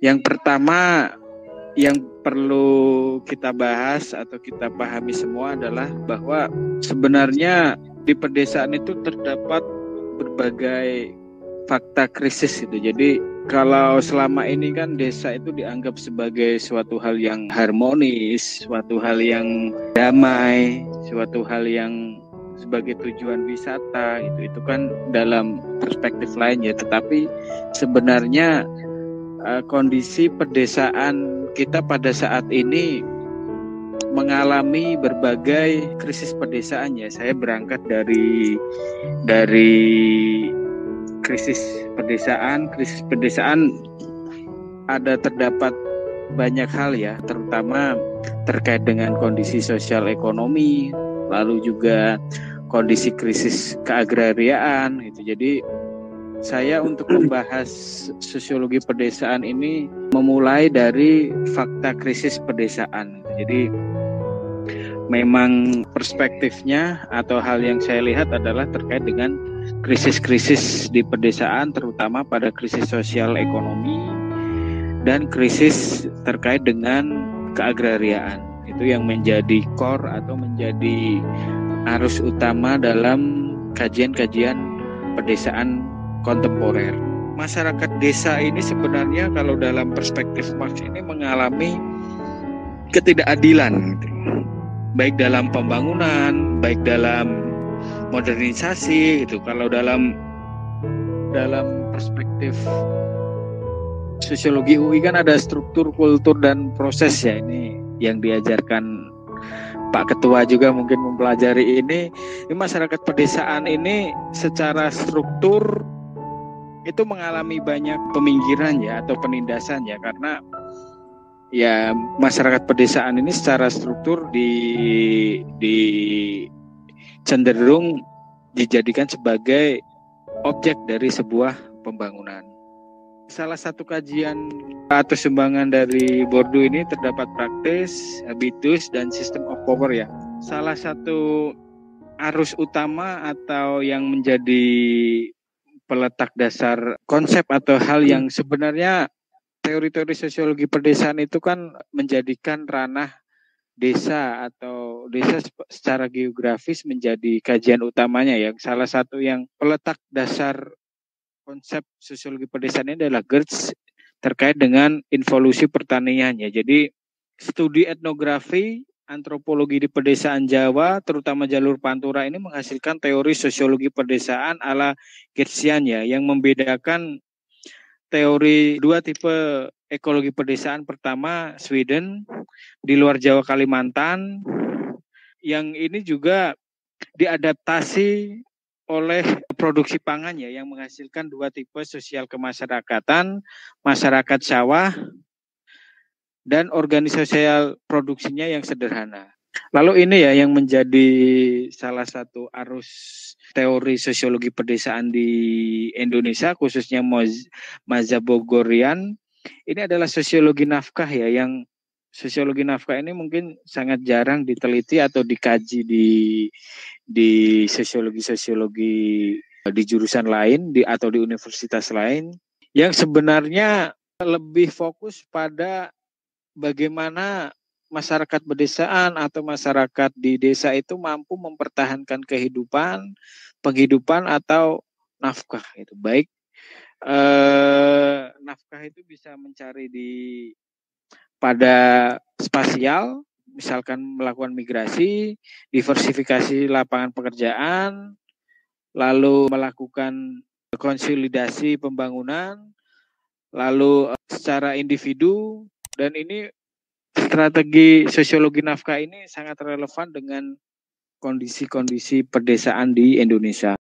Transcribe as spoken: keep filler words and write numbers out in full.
Yang pertama yang perlu kita bahas atau kita pahami semua adalah bahwa sebenarnya di pedesaan itu terdapat berbagai fakta krisis gitu. Jadi kalau selama ini kan desa itu dianggap sebagai suatu hal yang harmonis, suatu hal yang damai, suatu hal yang sebagai tujuan wisata gitu. Itu kan dalam perspektif lain ya. Tetapi sebenarnya uh, kondisi pedesaan kita pada saat ini mengalami berbagai krisis pedesaan ya. Saya berangkat dari dari krisis pedesaan. Krisis pedesaan ada terdapat banyak hal ya, terutama terkait dengan kondisi sosial ekonomi, lalu juga kondisi krisis keagrariaan gitu. Jadi saya untuk membahas sosiologi pedesaan ini memulai dari fakta krisis pedesaan. Jadi memang perspektifnya atau hal yang saya lihat adalah terkait dengan krisis-krisis di pedesaan, terutama pada krisis sosial ekonomi dan krisis terkait dengan keagrariaan. Itu yang menjadi core atau menjadi arus utama dalam kajian-kajian pedesaan kontemporer. Masyarakat desa ini sebenarnya kalau dalam perspektif Marx ini mengalami ketidakadilan gitu. Baik dalam pembangunan, baik dalam modernisasi gitu. Kalau dalam dalam perspektif sosiologi U I kan ada struktur, kultur dan proses ya, ini yang diajarkan Pak Ketua juga mungkin mempelajari ini. Ini masyarakat pedesaan ini secara struktur itu mengalami banyak peminggiran ya atau penindasan ya, karena ya masyarakat pedesaan ini secara struktur di di cenderung dijadikan sebagai objek dari sebuah pembangunan. Salah satu kajian atau sumbangan dari Bourdieu ini terdapat praktis, habitus, dan system of power ya. Salah satu arus utama atau yang menjadi peletak dasar konsep atau hal yang sebenarnya teori-teori sosiologi pedesaan itu kan menjadikan ranah desa atau desa secara geografis menjadi kajian utamanya ya. Salah satu yang peletak dasar konsep sosiologi pedesaan ini adalah Geertz terkait dengan involusi pertaniannya. Jadi studi etnografi, antropologi di pedesaan Jawa, terutama jalur Pantura ini menghasilkan teori sosiologi pedesaan ala Geertzian ya, yang membedakan teori dua tipe ekologi pedesaan. Pertama Sweden di luar Jawa Kalimantan, yang ini juga diadaptasi oleh produksi pangan ya, yang menghasilkan dua tipe sosial kemasyarakatan, masyarakat sawah dan organisasi sosial produksinya yang sederhana. Lalu ini ya yang menjadi salah satu arus teori sosiologi pedesaan di Indonesia, khususnya mazhab Bogorian. Ini adalah sosiologi nafkah ya, yang sosiologi nafkah ini mungkin sangat jarang diteliti atau dikaji di di sosiologi-sosiologi di jurusan lain di atau di universitas lain, yang sebenarnya lebih fokus pada bagaimana masyarakat pedesaan atau masyarakat di desa itu mampu mempertahankan kehidupan, penghidupan atau nafkah itu. Baik eh, nafkah itu bisa mencari di pada spasial, misalkan melakukan migrasi, diversifikasi lapangan pekerjaan, lalu melakukan konsolidasi pembangunan, lalu secara individu. Dan ini strategi sosiologi nafkah ini sangat relevan dengan kondisi-kondisi pedesaan di Indonesia.